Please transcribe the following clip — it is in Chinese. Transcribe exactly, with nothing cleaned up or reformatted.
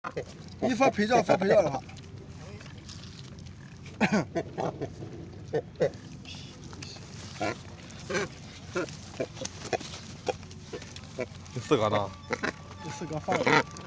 你放配料，放配料的话， 第四个呢？ 第四个放了。